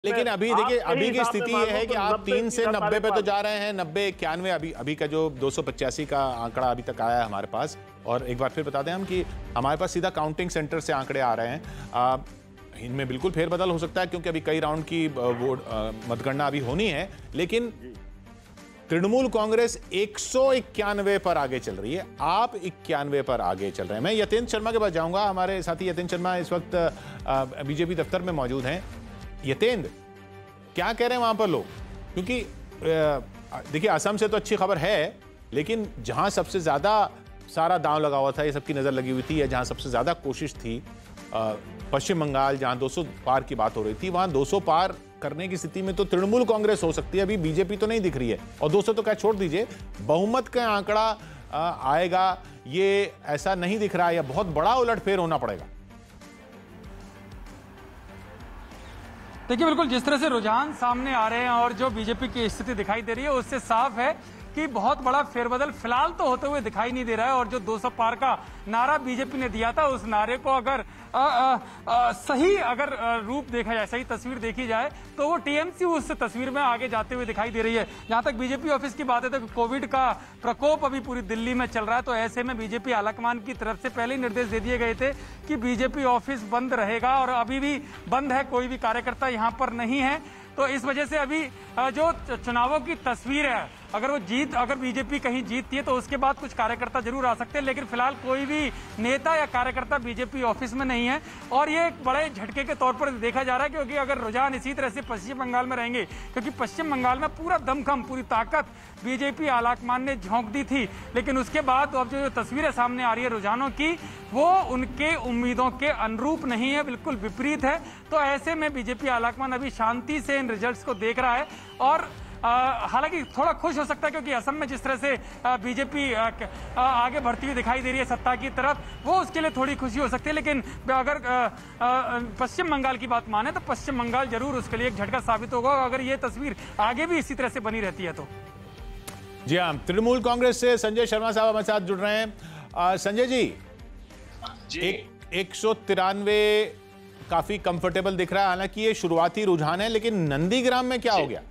लेकिन अभी देखिए, अभी की स्थिति ये है कि आप 3 से 90 पे तो जा रहे हैं, 90 91 अभी का जो 285 का आंकड़ा अभी तक आया है हमारे पास। और एक बार फिर बता दें हम कि हमारे पास सीधा काउंटिंग सेंटर से आंकड़े आ रहे हैं। इनमें बिल्कुल फेरबदल हो सकता है क्योंकि अभी कई राउंड की मतगणना अभी होनी है, लेकिन तृणमूल कांग्रेस 191 पर आगे चल रही है, आप 91 पर आगे चल रहे हैं। मैं यतेंद्र शर्मा के पास जाऊंगा, हमारे साथी यतेंद्र शर्मा इस वक्त बीजेपी दफ्तर में मौजूद हैं। यतेंद्र, क्या कह रहे हैं वहां पर लोग? क्योंकि देखिए, असम से तो अच्छी खबर है, लेकिन जहां सबसे ज्यादा सारा दांव लगा हुआ था, ये सबकी नजर लगी हुई थी, या जहां सबसे ज्यादा कोशिश थी, पश्चिम बंगाल, जहां 200 पार की बात हो रही थी, वहां 200 पार करने की स्थिति में तो तृणमूल कांग्रेस हो सकती है, अभी बीजेपी तो नहीं दिख रही है। और 200 तो क्या छोड़ दीजिए, बहुमत का आंकड़ा आएगा, ये ऐसा नहीं दिख रहा है, या बहुत बड़ा उलटफेर होना पड़ेगा। देखिए, बिल्कुल जिस तरह से रुझान सामने आ रहे हैं और जो बीजेपी की स्थिति दिखाई दे रही है, उससे साफ है कि बहुत बड़ा फेरबदल फिलहाल तो होते हुए दिखाई नहीं दे रहा है। और जो 200 पार का नारा बीजेपी ने दिया था, उस नारे को अगर सही रूप देखा जाए, सही तस्वीर देखी जाए, तो वो टीएमसी उस तस्वीर में आगे जाते हुए दिखाई दे रही है। जहां तक बीजेपी ऑफिस की बात है, तो कोविड का प्रकोप अभी पूरी दिल्ली में चल रहा है, तो ऐसे में बीजेपी आलाकमान की तरफ से पहले ही निर्देश दे दिए गए थे कि बीजेपी ऑफिस बंद रहेगा, और अभी भी बंद है, कोई भी कार्यकर्ता यहाँ पर नहीं है। तो इस वजह से अभी जो चुनावों की तस्वीर है, अगर बीजेपी कहीं जीतती है तो उसके बाद कुछ कार्यकर्ता जरूर आ सकते हैं, लेकिन फिलहाल कोई भी नेता या कार्यकर्ता बीजेपी ऑफिस में नहीं है। और ये एक बड़े झटके के तौर पर देखा जा रहा है, क्योंकि अगर रुझान इसी तरह से पश्चिम बंगाल में रहेंगे, क्योंकि पश्चिम बंगाल में पूरा दमखम, पूरी ताकत बीजेपी आलाकमान ने झोंक दी थी, लेकिन उसके बाद अब जो तस्वीरें सामने आ रही है रुझानों की, वो उनके उम्मीदों के अनुरूप नहीं है, बिल्कुल विपरीत है। तो ऐसे में बीजेपी आलाकमान अभी शांति से इन रिजल्ट्स को देख रहा है, और हालांकि थोड़ा खुश हो सकता है, क्योंकि असम में जिस तरह से बीजेपी आगे बढ़ती हुई दिखाई दे रही है सत्ता की तरफ, वो उसके लिए थोड़ी खुशी हो सकती है। लेकिन अगर पश्चिम बंगाल की बात माने, तो पश्चिम बंगाल जरूर उसके लिए एक झटका साबित होगा, अगर ये तस्वीर आगे भी इसी तरह से बनी रहती है तो। जी हाँ, तृणमूल कांग्रेस से संजय शर्मा साहब हमारे साथ जुड़ रहे हैं। संजय जी, 193 काफी कंफर्टेबल दिख रहा है, हालांकि ये शुरुआती रुझान है, लेकिन नंदीग्राम में क्या हो गया?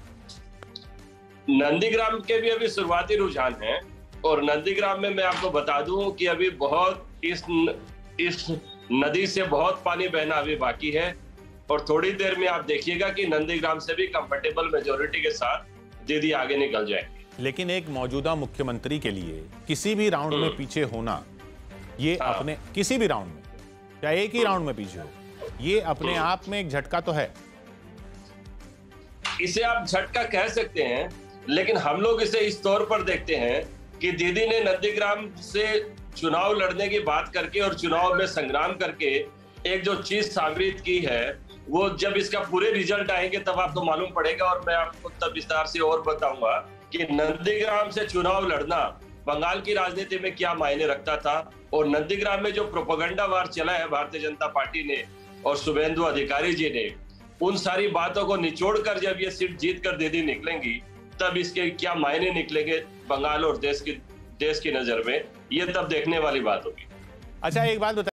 नंदीग्राम के भी अभी शुरुआती रुझान है, और नंदीग्राम में मैं आपको बता दूं कि अभी बहुत इस नदी से बहुत पानी बहना अभी बाकी है, और थोड़ी देर में आप देखिएगा कि नंदीग्राम से भी कंफर्टेबल मेजोरिटी के साथ दीदी आगे निकल जाएंगे। लेकिन एक मौजूदा मुख्यमंत्री के लिए किसी भी राउंड में पीछे होना, ये अपने किसी भी राउंड में, चाहे एक ही राउंड में पीछे हो, ये अपने आप में एक झटका तो है। इसे आप झटका कह सकते हैं, लेकिन हम लोग इसे इस तौर पर देखते हैं कि दीदी ने नंदीग्राम से चुनाव लड़ने की बात करके और चुनाव में संग्राम करके एक जो चीज साबित की है, वो जब इसका पूरे रिजल्ट आएंगे तब आपको मालूम पड़ेगा, और मैं आपको तब विस्तार से और बताऊंगा कि नंदीग्राम से चुनाव लड़ना बंगाल की राजनीति में क्या मायने रखता था, और नंदीग्राम में जो प्रोपेगेंडा वार चला है भारतीय जनता पार्टी ने और शुभेंदु अधिकारी जी ने, उन सारी बातों को निचोड़कर जब ये सीट जीत कर दीदी निकलेंगी, तब इसके क्या मायने निकलेंगे बंगाल और देश की नजर में, ये तब देखने वाली बात होगी। अच्छा, एक बात बताइए।